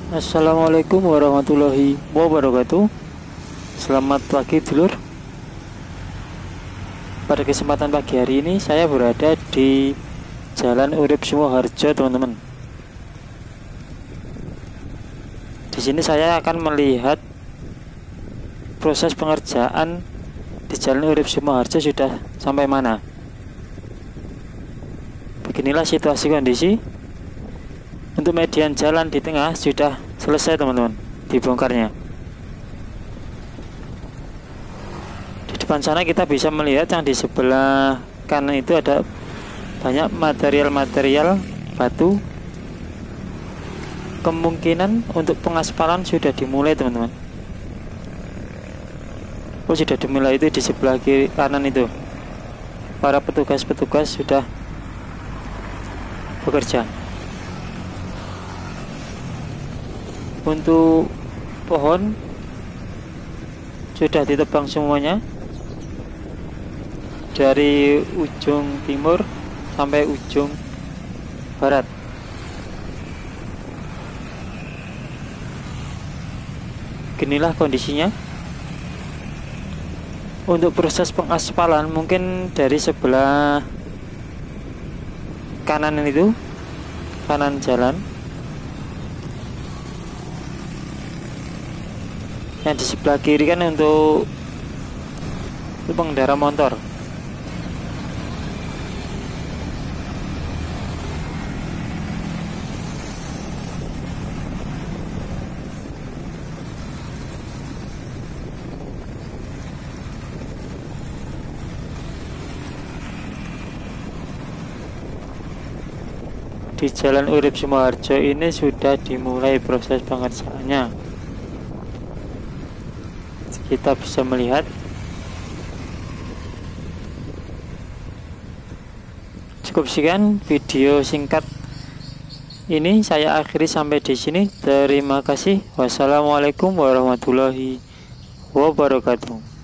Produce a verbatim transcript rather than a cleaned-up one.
Assalamualaikum warahmatullahi wabarakatuh. Selamat pagi dulur. Pada kesempatan pagi hari ini saya berada di Jalan Urip Sumoharjo, teman-teman. Di sini saya akan melihat proses pengerjaan di Jalan Urip Sumoharjo sudah sampai mana. Beginilah situasi kondisi. Untuk median jalan di tengah sudah selesai, teman-teman, dibongkarnya. Di depan sana kita bisa melihat yang di sebelah kanan itu ada banyak material-material batu. Kemungkinan untuk pengaspalan sudah dimulai, teman-teman. Oh, sudah dimulai itu di sebelah kiri kanan itu. Para petugas-petugas sudah bekerja. Untuk pohon sudah ditebang semuanya dari ujung timur sampai ujung barat. Inilah kondisinya. Untuk proses pengaspalan mungkin dari sebelah kanan itu, kanan jalan. Yang di sebelah kiri kan untuk, untuk pengendara motor. Di Jalan Urip Sumoharjo ini sudah dimulai proses pengerjaannya. Kita bisa melihat. Cukup sekian video singkat ini, saya akhiri sampai di sini. Terima kasih. Wassalamualaikum warahmatullahi wabarakatuh.